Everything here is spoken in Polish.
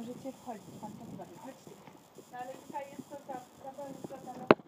Możecie wchodzić, pan pozwoli. Chodźcie. No ale tutaj jest to ta, jest to ta